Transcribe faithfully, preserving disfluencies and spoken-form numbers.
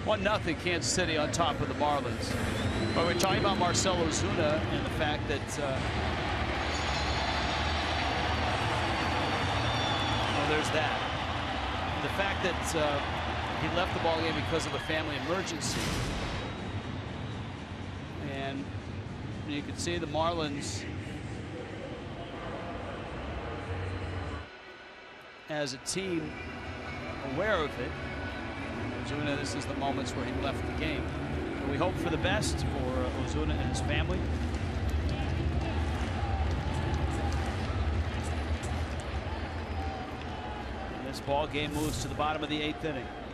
one nothing Kansas City on top of the Marlins. But we're talking about Marcell Ozuna and the fact that uh, oh, there's that. The fact that uh, he left the ball game because of a family emergency. And you can see the Marlins as a team aware of it. Ozuna, this is the moments where he left the game. But we hope for the best for uh, Ozuna and his family. And this ball game moves to the bottom of the eighth inning.